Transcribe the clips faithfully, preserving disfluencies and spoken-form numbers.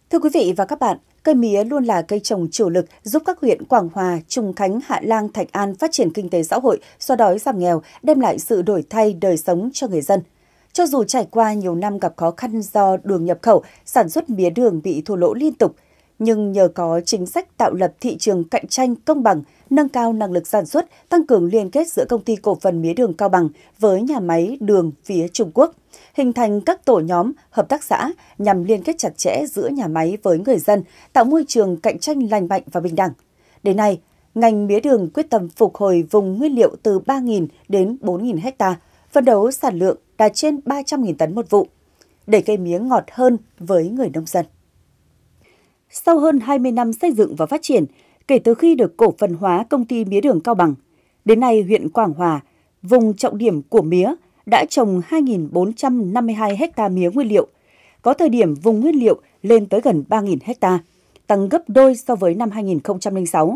Thưa quý vị và các bạn, cây mía luôn là cây trồng chủ lực giúp các huyện Quảng Hòa, Trùng Khánh, Hạ Lang, Thạch An phát triển kinh tế xã hội, xóa đói giảm nghèo, đem lại sự đổi thay đời sống cho người dân. Cho dù trải qua nhiều năm gặp khó khăn do đường nhập khẩu, sản xuất mía đường bị thua lỗ liên tục, nhưng nhờ có chính sách tạo lập thị trường cạnh tranh công bằng, nâng cao năng lực sản xuất, tăng cường liên kết giữa Công ty Cổ phần Mía đường Cao Bằng với nhà máy đường phía Trung Quốc, hình thành các tổ nhóm, hợp tác xã nhằm liên kết chặt chẽ giữa nhà máy với người dân, tạo môi trường cạnh tranh lành mạnh và bình đẳng. Đến nay, ngành mía đường quyết tâm phục hồi vùng nguyên liệu từ ba nghìn đến bốn nghìn ha, phấn đấu sản lượng đạt trên ba trăm nghìn tấn một vụ, để cây mía ngọt hơn với người nông dân. Sau hơn hai mươi năm xây dựng và phát triển, kể từ khi được cổ phần hóa Công ty Mía đường Cao Bằng, đến nay huyện Quảng Hòa, vùng trọng điểm của mía, đã trồng hai nghìn bốn trăm năm mươi hai ha mía nguyên liệu. Có thời điểm vùng nguyên liệu lên tới gần ba nghìn ha, tăng gấp đôi so với năm hai nghìn không trăm lẻ sáu.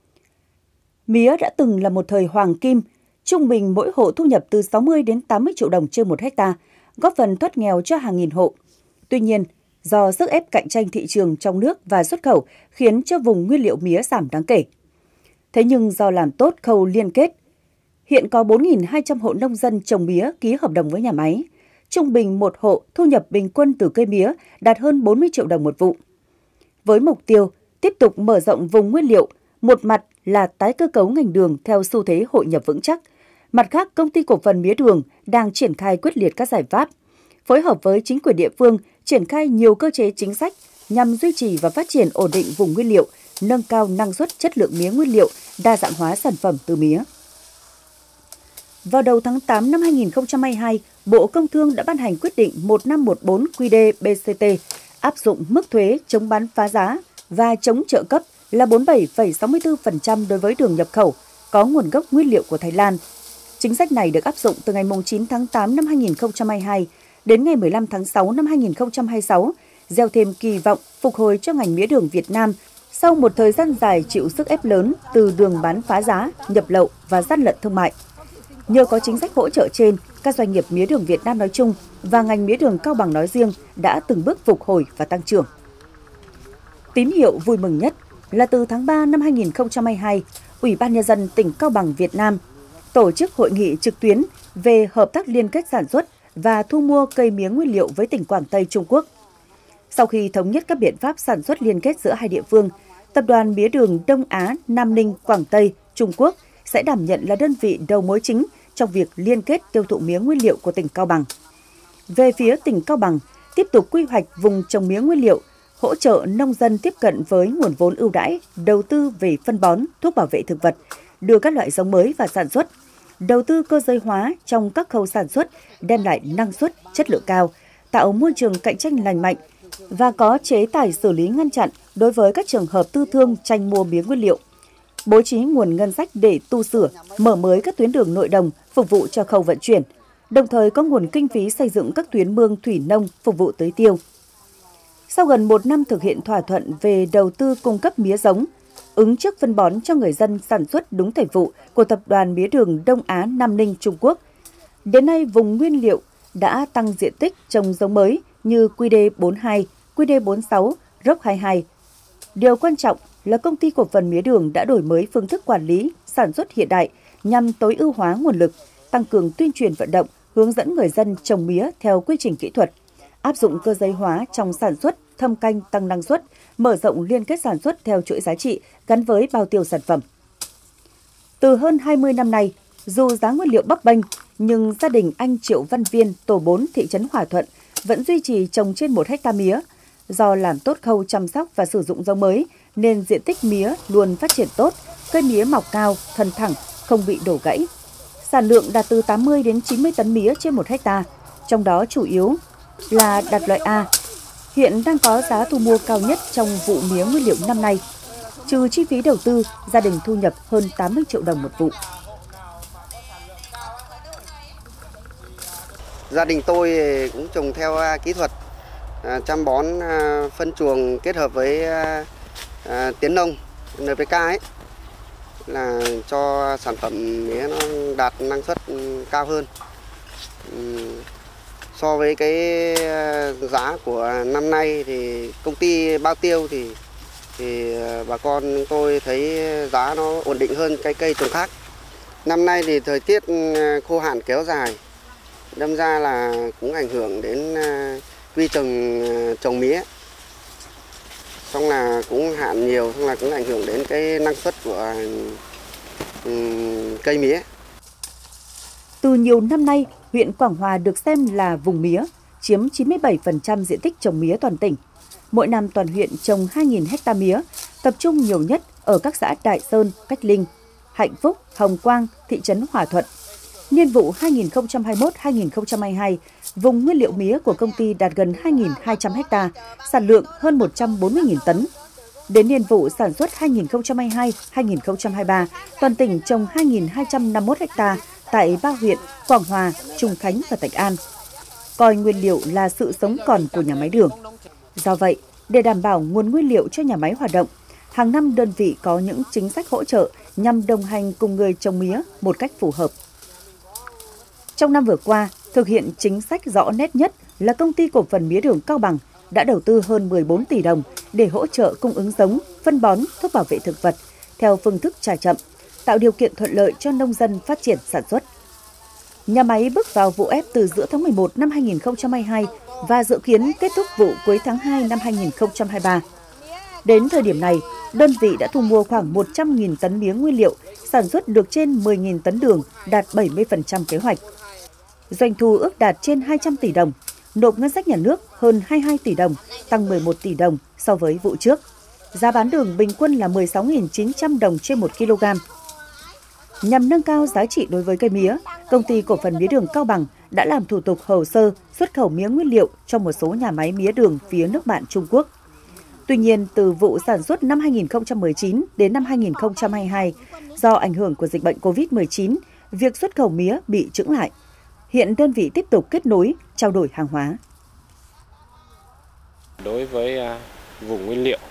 Mía đã từng là một thời hoàng kim, trung bình mỗi hộ thu nhập từ sáu mươi đến tám mươi triệu đồng trên một hecta, góp phần thoát nghèo cho hàng nghìn hộ. Tuy nhiên, do sức ép cạnh tranh thị trường trong nước và xuất khẩu khiến cho vùng nguyên liệu mía giảm đáng kể. Thế nhưng do làm tốt khâu liên kết, hiện có bốn nghìn hai trăm hộ nông dân trồng mía ký hợp đồng với nhà máy. Trung bình một hộ thu nhập bình quân từ cây mía đạt hơn bốn mươi triệu đồng một vụ. Với mục tiêu tiếp tục mở rộng vùng nguyên liệu, một mặt là tái cơ cấu ngành đường theo xu thế hội nhập vững chắc, mặt khác Công ty Cổ phần Mía đường đang triển khai quyết liệt các giải pháp, phối hợp với chính quyền địa phương triển khai nhiều cơ chế chính sách nhằm duy trì và phát triển ổn định vùng nguyên liệu, nâng cao năng suất chất lượng mía nguyên liệu, đa dạng hóa sản phẩm từ mía. Vào đầu tháng tám năm hai nghìn không trăm hai mươi hai, Bộ Công Thương đã ban hành quyết định một năm một bốn Q D B C T áp dụng mức thuế chống bán phá giá và chống trợ cấp là bốn mươi bảy phẩy sáu mươi tư phần trăm đối với đường nhập khẩu có nguồn gốc nguyên liệu của Thái Lan. Chính sách này được áp dụng từ ngày chín tháng tám năm hai nghìn không trăm hai mươi hai đến ngày mười lăm tháng sáu năm hai nghìn không trăm hai mươi sáu, gieo thêm kỳ vọng phục hồi cho ngành mía đường Việt Nam sau một thời gian dài chịu sức ép lớn từ đường bán phá giá, nhập lậu và gian lận thương mại. Nhờ có chính sách hỗ trợ trên, các doanh nghiệp mía đường Việt Nam nói chung và ngành mía đường Cao Bằng nói riêng đã từng bước phục hồi và tăng trưởng. Tín hiệu vui mừng nhất là từ tháng ba năm hai nghìn không trăm hai mươi hai, Ủy ban Nhân dân tỉnh Cao Bằng Việt Nam tổ chức hội nghị trực tuyến về hợp tác liên kết sản xuất và thu mua cây mía nguyên liệu với tỉnh Quảng Tây Trung Quốc. Sau khi thống nhất các biện pháp sản xuất liên kết giữa hai địa phương, Tập đoàn Mía đường Đông Á Nam Ninh Quảng Tây Trung Quốc sẽ đảm nhận là đơn vị đầu mối chính trong việc liên kết tiêu thụ mía nguyên liệu của tỉnh Cao Bằng. Về phía tỉnh Cao Bằng, tiếp tục quy hoạch vùng trồng mía nguyên liệu, hỗ trợ nông dân tiếp cận với nguồn vốn ưu đãi, đầu tư về phân bón, thuốc bảo vệ thực vật, đưa các loại giống mới vào sản xuất, đầu tư cơ giới hóa trong các khâu sản xuất, đem lại năng suất, chất lượng cao, tạo môi trường cạnh tranh lành mạnh và có chế tài xử lý ngăn chặn đối với các trường hợp tư thương tranh mua mía nguyên liệu. Bố trí nguồn ngân sách để tu sửa, mở mới các tuyến đường nội đồng phục vụ cho khâu vận chuyển, đồng thời có nguồn kinh phí xây dựng các tuyến mương thủy nông phục vụ tưới tiêu. Sau gần một năm thực hiện thỏa thuận về đầu tư cung cấp mía giống, ứng trước phân bón cho người dân sản xuất đúng thời vụ của Tập đoàn Mía đường Đông Á Nam Ninh Trung Quốc, đến nay vùng nguyên liệu đã tăng diện tích trồng giống mới như Q D bốn mươi hai, Q D bốn mươi sáu, Rock hai mươi hai. Điều quan trọng là Công ty Cổ phần Mía đường đã đổi mới phương thức quản lý, sản xuất hiện đại nhằm tối ưu hóa nguồn lực, tăng cường tuyên truyền vận động, hướng dẫn người dân trồng mía theo quy trình kỹ thuật, áp dụng cơ giới hóa trong sản xuất, thâm canh tăng năng suất, mở rộng liên kết sản xuất theo chuỗi giá trị gắn với bao tiêu sản phẩm. Từ hơn hai mươi năm nay, dù giá nguyên liệu bấp bênh, nhưng gia đình anh Triệu Văn Viên, tổ bốn thị trấn Hòa Thuận vẫn duy trì trồng trên một hecta mía. Do làm tốt khâu chăm sóc và sử dụng giống mới, nên diện tích mía luôn phát triển tốt, cây mía mọc cao, thân thẳng, không bị đổ gãy. Sản lượng đạt từ tám mươi đến chín mươi tấn mía trên một hecta, trong đó chủ yếu là đạt loại A. Hiện đang có giá thu mua cao nhất trong vụ mía nguyên liệu năm nay. Trừ chi phí đầu tư, gia đình thu nhập hơn tám mươi triệu đồng một vụ. Gia đình tôi cũng trồng theo kỹ thuật chăm bón phân chuồng kết hợp với tiến nông N P K ấy, là cho sản phẩm mía nó đạt năng suất cao hơn. So với cái giá của năm nay thì công ty bao tiêu thì thì bà con tôi thấy giá nó ổn định hơn cây cây trồng khác. Năm nay thì thời tiết khô hạn kéo dài, đâm ra là cũng ảnh hưởng đến quy trình trồng mía. Xong là cũng hạn nhiều, xong là cũng ảnh hưởng đến cái năng suất của um, cây mía. Từ nhiều năm nay, huyện Quảng Hòa được xem là vùng mía, chiếm chín mươi bảy phần trăm diện tích trồng mía toàn tỉnh. Mỗi năm toàn huyện trồng hai nghìn ha mía, tập trung nhiều nhất ở các xã Đại Sơn, Cách Linh, Hạnh Phúc, Hồng Quang, thị trấn Hòa Thuận. Niên vụ hai nghìn không trăm hai mươi mốt hai nghìn không trăm hai mươi hai, vùng nguyên liệu mía của công ty đạt gần hai nghìn hai trăm ha, sản lượng hơn một trăm bốn mươi nghìn tấn. Đến niên vụ sản xuất hai nghìn không trăm hai mươi hai hai nghìn không trăm hai mươi ba, toàn tỉnh trồng hai nghìn hai trăm năm mươi mốt ha tại ba huyện Quảng Hòa, Trùng Khánh và Thạch An. Coi nguyên liệu là sự sống còn của nhà máy đường. Do vậy, để đảm bảo nguồn nguyên liệu cho nhà máy hoạt động, hàng năm đơn vị có những chính sách hỗ trợ nhằm đồng hành cùng người trồng mía một cách phù hợp. Trong năm vừa qua, thực hiện chính sách rõ nét nhất là Công ty Cổ phần Mía Đường Cao Bằng đã đầu tư hơn mười bốn tỷ đồng để hỗ trợ cung ứng giống, phân bón, thuốc bảo vệ thực vật theo phương thức trả chậm, tạo điều kiện thuận lợi cho nông dân phát triển sản xuất. Nhà máy bước vào vụ ép từ giữa tháng mười một năm hai nghìn không trăm hai mươi hai và dự kiến kết thúc vụ cuối tháng hai năm hai nghìn không trăm hai mươi ba. Đến thời điểm này, đơn vị đã thu mua khoảng một trăm nghìn tấn mía nguyên liệu, sản xuất được trên mười nghìn tấn đường, đạt bảy mươi phần trăm kế hoạch. Doanh thu ước đạt trên hai trăm tỷ đồng, nộp ngân sách nhà nước hơn hai mươi hai tỷ đồng, tăng mười một tỷ đồng so với vụ trước. Giá bán đường bình quân là mười sáu nghìn chín trăm đồng trên một ki lô gam. Nhằm nâng cao giá trị đối với cây mía, Công ty Cổ phần Mía Đường Cao Bằng đã làm thủ tục hồ sơ xuất khẩu mía nguyên liệu cho một số nhà máy mía đường phía nước bạn Trung Quốc. Tuy nhiên, từ vụ sản xuất năm hai nghìn không trăm mười chín đến năm hai nghìn không trăm hai mươi hai, do ảnh hưởng của dịch bệnh covid mười chín, việc xuất khẩu mía bị chững lại. Hiện đơn vị tiếp tục kết nối, trao đổi hàng hóa. Đối với vùng nguyên liệu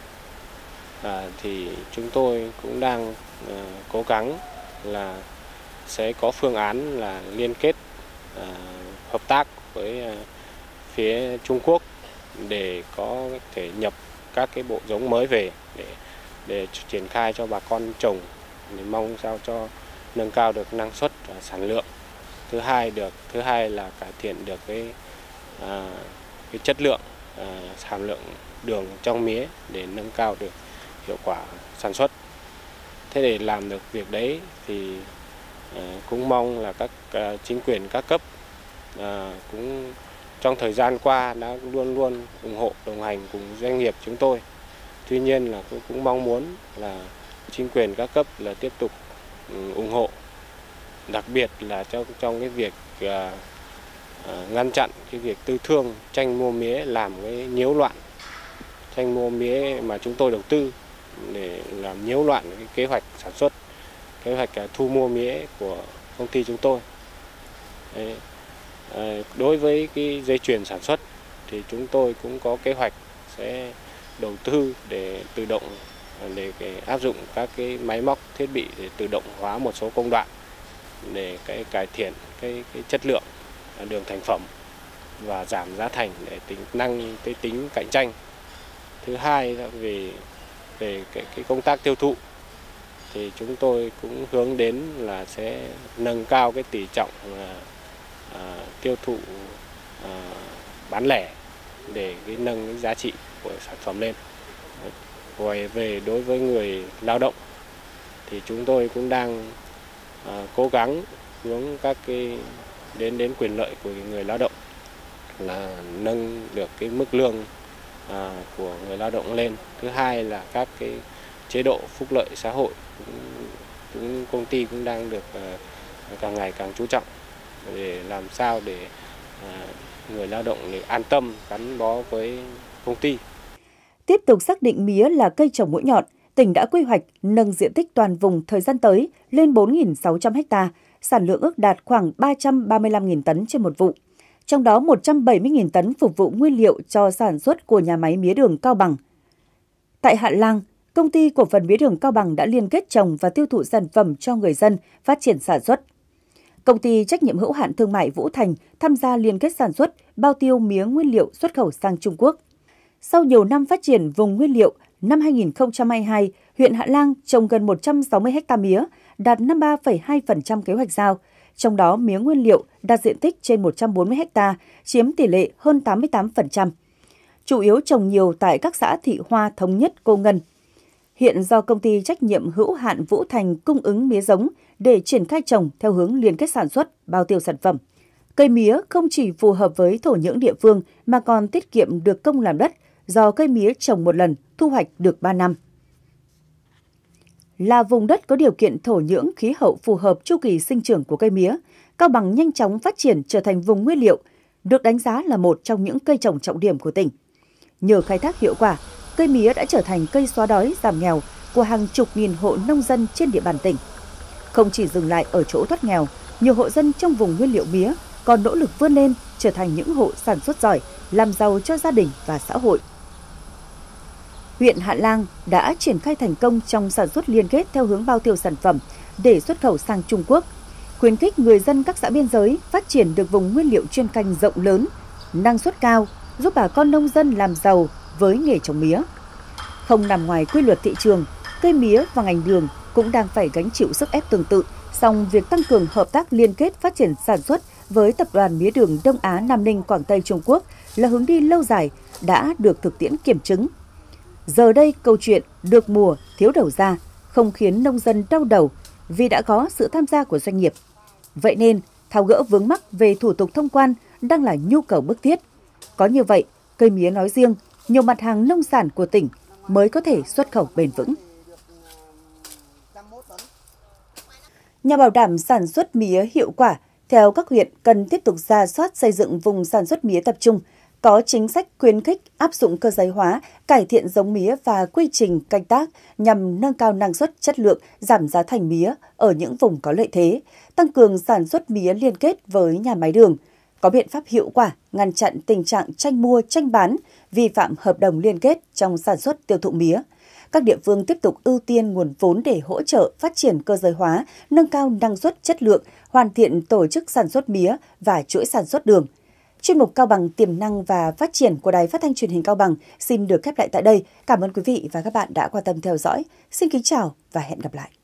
à, thì chúng tôi cũng đang à, cố gắng là sẽ có phương án là liên kết à, hợp tác với à, phía Trung Quốc để có thể nhập các cái bộ giống mới về để để triển khai cho bà con trồng, để mong sao cho nâng cao được năng suất và sản lượng. Thứ hai được thứ hai là cải thiện được cái à, cái chất lượng à, sản lượng đường trong mía để nâng cao được hiệu quả sản xuất. Thế để làm được việc đấy thì à, cũng mong là các à, chính quyền các cấp à, cũng trong thời gian qua đã luôn luôn ủng hộ đồng hành cùng doanh nghiệp chúng tôi. Tuy nhiên là cũng, cũng mong muốn là chính quyền các cấp là tiếp tục um, ủng hộ, đặc biệt là trong trong cái việc à, à, ngăn chặn cái việc tư thương tranh mua mía làm cái nhiễu loạn, tranh mua mía mà chúng tôi đầu tư để làm nhiễu loạn cái kế hoạch sản xuất, kế hoạch à, thu mua mía của công ty chúng tôi. Đấy. À, đối với cái dây chuyền sản xuất thì chúng tôi cũng có kế hoạch sẽ đầu tư để tự động để cái áp dụng các cái máy móc thiết bị để tự động hóa một số công đoạn để cái cải thiện cái, cái chất lượng đường thành phẩm và giảm giá thành để tính năng cái tính cạnh tranh. Thứ hai là về về cái, cái công tác tiêu thụ thì chúng tôi cũng hướng đến là sẽ nâng cao cái tỷ trọng là à, tiêu thụ à, bán lẻ để cái nâng cái giá trị của sản phẩm lên. Rồi về đối với người lao động thì chúng tôi cũng đang à, cố gắng hướng các cái đến đến quyền lợi của người lao động là nâng được cái mức lương à, của người lao động lên. Thứ hai là các cái chế độ phúc lợi xã hội cũng, cũng công ty cũng đang được à, càng ngày càng chú trọng để làm sao để à, người lao động để an tâm gắn bó với công ty. Tiếp tục xác định mía là cây trồng mũi nhọn, tỉnh đã quy hoạch nâng diện tích toàn vùng thời gian tới lên bốn nghìn sáu trăm ha, sản lượng ước đạt khoảng ba trăm ba mươi lăm nghìn tấn trên một vụ. Trong đó một trăm bảy mươi nghìn tấn phục vụ nguyên liệu cho sản xuất của nhà máy mía đường Cao Bằng. Tại Hạ Lang, Công ty Cổ phần Mía Đường Cao Bằng đã liên kết trồng và tiêu thụ sản phẩm cho người dân phát triển sản xuất. Công ty trách nhiệm hữu hạn thương mại Vũ Thành tham gia liên kết sản xuất, bao tiêu mía nguyên liệu xuất khẩu sang Trung Quốc. Sau nhiều năm phát triển vùng nguyên liệu, năm hai nghìn không trăm hai mươi hai, huyện Hạ Lang trồng gần một trăm sáu mươi ha mía, đạt năm mươi ba phẩy hai phần trăm kế hoạch giao. Trong đó, mía nguyên liệu đạt diện tích trên một trăm bốn mươi ha, chiếm tỷ lệ hơn tám mươi tám phần trăm. Chủ yếu trồng nhiều tại các xã Thị Hoa, Thống Nhất, Cô Ngân. Hiện do công ty trách nhiệm hữu hạn Vũ Thành cung ứng mía giống để triển khai trồng theo hướng liên kết sản xuất, bao tiêu sản phẩm. Cây mía không chỉ phù hợp với thổ nhưỡng địa phương mà còn tiết kiệm được công làm đất do cây mía trồng một lần, thu hoạch được ba năm. Là vùng đất có điều kiện thổ nhưỡng khí hậu phù hợp chu kỳ sinh trưởng của cây mía, Cao Bằng nhanh chóng phát triển trở thành vùng nguyên liệu, được đánh giá là một trong những cây trồng trọng điểm của tỉnh. Nhờ khai thác hiệu quả, cây mía đã trở thành cây xóa đói giảm nghèo của hàng chục nghìn hộ nông dân trên địa bàn tỉnh. Không chỉ dừng lại ở chỗ thoát nghèo, nhiều hộ dân trong vùng nguyên liệu mía còn nỗ lực vươn lên trở thành những hộ sản xuất giỏi, làm giàu cho gia đình và xã hội. Huyện Hạ Lang đã triển khai thành công trong sản xuất liên kết theo hướng bao tiêu sản phẩm để xuất khẩu sang Trung Quốc, khuyến khích người dân các xã biên giới phát triển được vùng nguyên liệu chuyên canh rộng lớn, năng suất cao, giúp bà con nông dân làm giàu với nghề trồng mía. Không nằm ngoài quy luật thị trường, cây mía và ngành đường cũng đang phải gánh chịu sức ép tương tự, song việc tăng cường hợp tác liên kết phát triển sản xuất với Tập đoàn Mía đường Đông Á Nam Ninh Quảng Tây Trung Quốc là hướng đi lâu dài đã được thực tiễn kiểm chứng. Giờ đây câu chuyện được mùa thiếu đầu ra không khiến nông dân đau đầu vì đã có sự tham gia của doanh nghiệp. Vậy nên, tháo gỡ vướng mắc về thủ tục thông quan đang là nhu cầu bức thiết. Có như vậy, cây mía nói riêng, nhiều mặt hàng nông sản của tỉnh mới có thể xuất khẩu bền vững. Nhằm bảo đảm sản xuất mía hiệu quả, theo các huyện cần tiếp tục rà soát xây dựng vùng sản xuất mía tập trung, có chính sách khuyến khích áp dụng cơ giới hóa, cải thiện giống mía và quy trình canh tác nhằm nâng cao năng suất, chất lượng, giảm giá thành mía ở những vùng có lợi thế, tăng cường sản xuất mía liên kết với nhà máy đường, có biện pháp hiệu quả ngăn chặn tình trạng tranh mua, tranh bán, vi phạm hợp đồng liên kết trong sản xuất tiêu thụ mía. Các địa phương tiếp tục ưu tiên nguồn vốn để hỗ trợ phát triển cơ giới hóa, nâng cao năng suất, chất lượng, hoàn thiện tổ chức sản xuất mía và chuỗi sản xuất đường. Chuyên mục Cao Bằng tiềm năng và phát triển của Đài Phát thanh Truyền hình Cao Bằng xin được khép lại tại đây. Cảm ơn quý vị và các bạn đã quan tâm theo dõi. Xin kính chào và hẹn gặp lại.